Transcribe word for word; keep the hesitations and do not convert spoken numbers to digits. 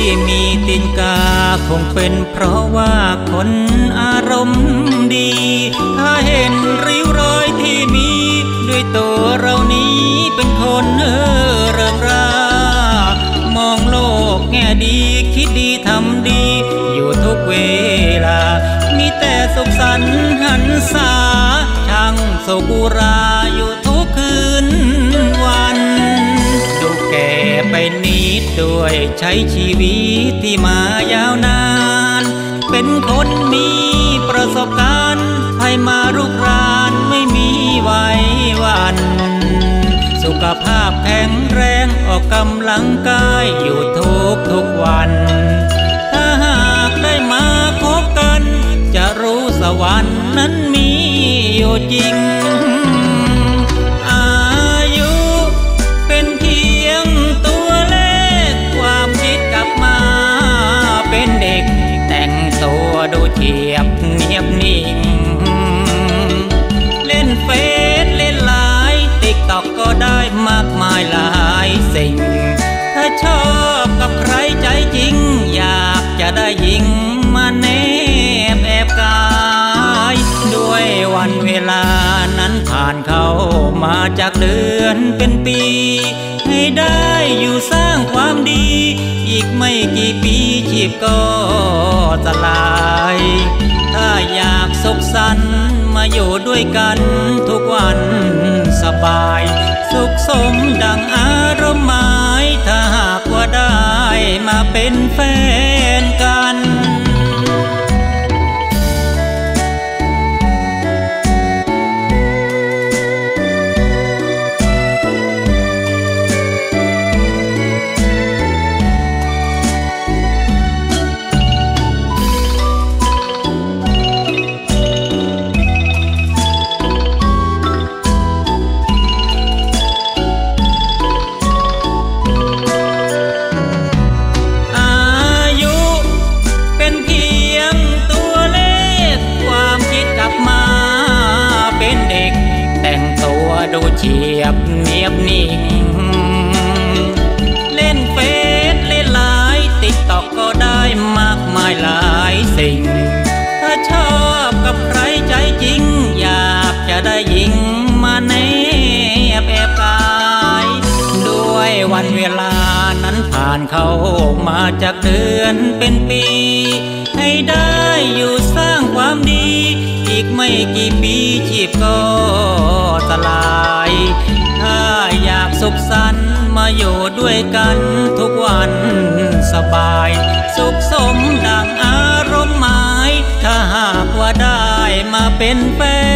มีตีนกาคงเป็นเพราะว่าคนอารมณ์ดีถ้าเห็นริ้วรอยที่มีด้วยตัวเรานี้เป็นคนเออเริงรามองโลกแง่ดีคิดดีทำดีอยู่ทุกเวลามีแต่สุขสันต์หันษาช่างโศกุราอยู่ทุกคืนวันดูแก่ไปนิดด้วยใช้ชีวิตที่มายาวนานเป็นคนมีประสบการณ์ให้มารุกรานไม่มีไหวหวั่นสุขภาพแข็งแรงออกกำลังกายอยู่ทุกทุกวันถ้าหากได้มาพบกันจะรู้สวรรค์นั้นมีอยู่จริงอายุเป็นเพียงตัวเลขความคิดกลับมาเป็นเด็กแต่งตัวดูเฉียบเนียบนิ่งเล่นเฟซเล่นไลน์ติ๊กต็อกก็ได้มากมายหลายสิ่งถ้าชอบกับใครใจจริงอยากจะได้หญิงมาแนบแอบกายด้วยวันเวลานั้นผ่านเข้ามาจากเดือนเป็นปีให้ได้อยู่สร้างความดีอีกไม่กี่ปีชีพก็สลายถ้าอยากสุขสันต์มาอยู่ด้วยกันทุกวันสบายสุขสมดังอารมณ์หมายถ้าหากว่าได้มาเป็นแฟนกันดูเฉียบเนียบนิ่งเล่นเฟซเล่นไลน์ติ๊กต็อกก็ได้มากมายหลายสิ่งถ้าชอบกับใครใจจริงอยากจะได้หญิงมาแนบแอบกายด้วยวันเวลานั้นผ่านเข้ามาจากเดือนเป็นปีให้ได้อยู่สร้างความดีอีกไม่กี่ปีชีพก็สลายถ้าอยากสุขสันต์มาอยู่ด้วยกันทุกวันสบายสุขสมดังอารมณ์หมายถ้าหากว่าได้มาเป็นแฟน